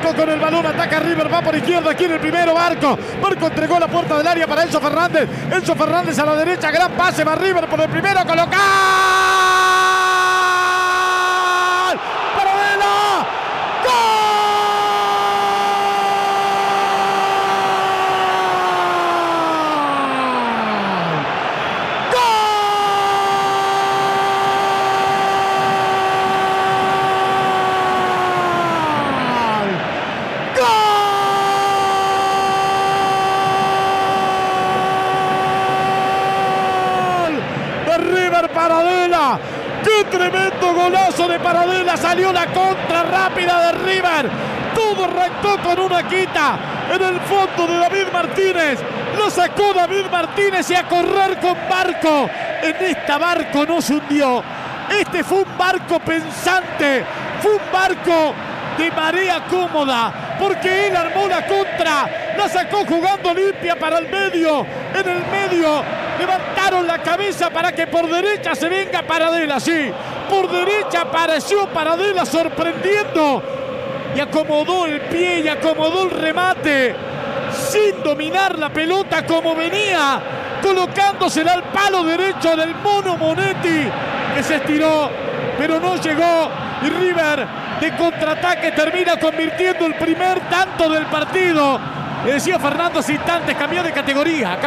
Barco con el balón, ataca River, va por izquierda, aquí en el primero Barco. Barco entregó la puerta del área para Enzo Fernández. Enzo Fernández a la derecha, gran pase, va River por el primero, colocar. ¡Paradela! ¡Gol! Paradela, qué tremendo golazo de Paradela, salió la contra rápida de River, todo arrancó con una quita en el fondo de David Martínez, lo sacó David Martínez y a correr con Barco. En esta Barco no se hundió, este fue un barco pensante, fue un barco de marea cómoda, porque él armó la contra, la sacó jugando limpia para el medio, en el medio levantaron la cabeza para que por derecha se venga Paradela, sí, por derecha apareció Paradela sorprendiendo y acomodó el pie y acomodó el remate sin dominar la pelota como venía, colocándosela al palo derecho del Mono Monetti, que se estiró pero no llegó, y River de contraataque termina convirtiendo el primer tanto del partido. Le decía Fernando hace instantes, cambió de categoría,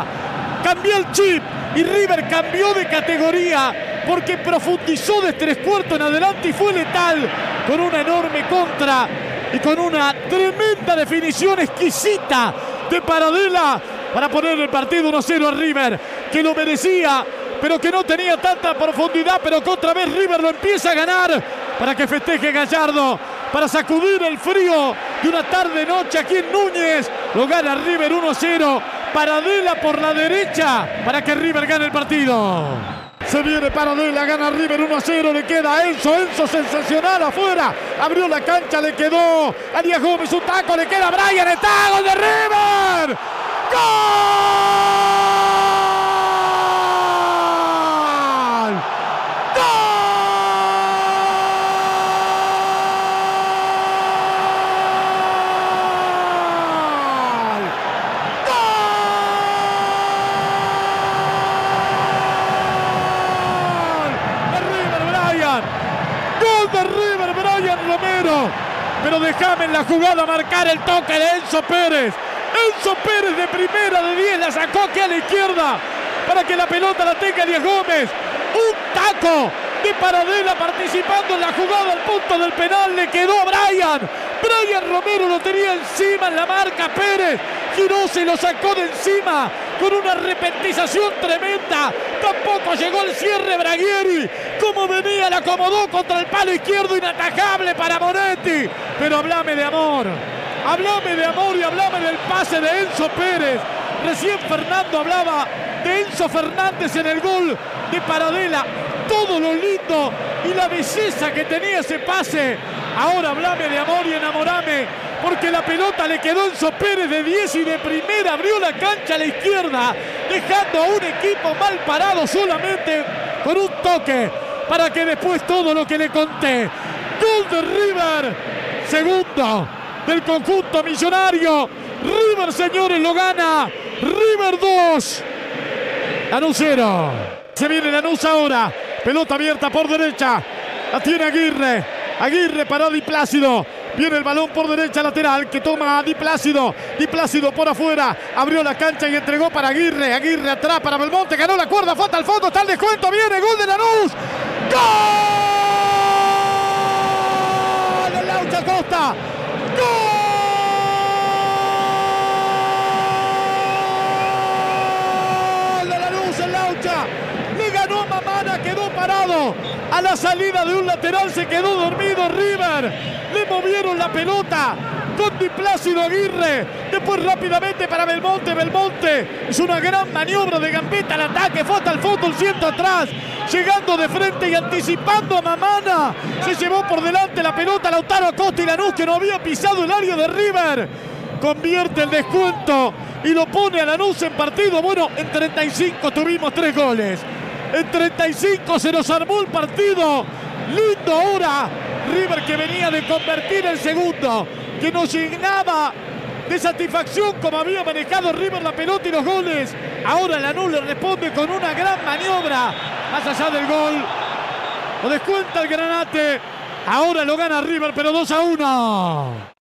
cambió el chip y River cambió de categoría porque profundizó de 3/4 en adelante y fue letal con una enorme contra y con una tremenda definición exquisita de Paradela para poner el partido 1-0 a River, que lo merecía, pero que no tenía tanta profundidad, pero que otra vez River lo empieza a ganar para que festeje Gallardo, para sacudir el frío de una tarde-noche aquí en Núñez. Lo gana River 1-0. Paradela por la derecha para que River gane el partido. Se viene Paradela, gana River 1-0, le queda a Enzo sensacional afuera, abrió la cancha, le quedó a Díaz Gómez, un taco, le queda a Brian, está, gol de River, ¡gol! Gol de River, Brian Romero. Pero déjame en la jugada marcar el toque de Enzo Pérez. Enzo Pérez de primera de 10 la sacó aquí a la izquierda para que la pelota la tenga Díaz Gómez. Un taco de Paradela participando en la jugada al punto del penal. Le quedó a Brian. Brian Romero lo tenía encima en la marca Pérez. Giró, se lo sacó de encima con una repentización tremenda. Tampoco llegó el cierre Braguieri. Como venía, la acomodó contra el palo izquierdo, inatajable para Monetti. Pero hablame de amor y hablame del pase de Enzo Pérez. Recién Fernando hablaba de Enzo Fernández en el gol de Paradela. Todo lo lindo y la belleza que tenía ese pase. Ahora hablame de amor y enamorame, porque la pelota le quedó a Enzo Pérez de 10 y de primera abrió la cancha a la izquierda, dejando a un equipo mal parado solamente con un toque, para que después todo lo que le conté. Gol de River, segundo del conjunto millonario. River, señores, lo gana. River 2, Lanús 0. Se viene Lanús ahora. Pelota abierta por derecha. La tiene Aguirre. Aguirre para Di Plácido. Viene el balón por derecha lateral que toma a Di Plácido. Di Plácido por afuera. Abrió la cancha y entregó para Aguirre. Aguirre atrás para Belmonte. Ganó la cuerda. Falta al fondo. Está el descuento. Viene gol de Lanús. ¡Gol! De Laucha Costa. ¡Gol! Le ganó a Mamana, quedó parado a la salida de un lateral, se quedó dormido River, le movieron la pelota con Di Plácido Aguirre, después rápidamente para Belmonte. Belmonte es una gran maniobra de gambeta al ataque, fue hasta el fondo, el ciento atrás, llegando de frente y anticipando a Mamana, se llevó por delante la pelota Lautaro Acosta y Lanús, que no había pisado el área de River, convierte el descuento y lo pone a Lanús en partido. Bueno, en 35 tuvimos 3 goles. En 35 se nos armó el partido. Lindo ahora River, que venía de convertir el segundo. que nos llenaba de satisfacción como había manejado River la pelota y los goles. Ahora Lanús le responde con una gran maniobra. Más allá del gol, lo descuenta el Granate. Ahora lo gana River, pero 2-1.